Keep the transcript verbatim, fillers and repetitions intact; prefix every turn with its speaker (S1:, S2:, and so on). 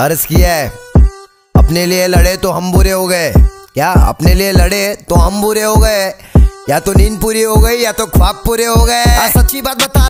S1: अर्ज किया है, अपने लिए लड़े तो हम बुरे हो गए। क्या अपने लिए लड़े तो हम बुरे हो गए? या तो नींद पूरी हो गई या तो ख्वाब पूरे हो गए। सच्ची बात बता।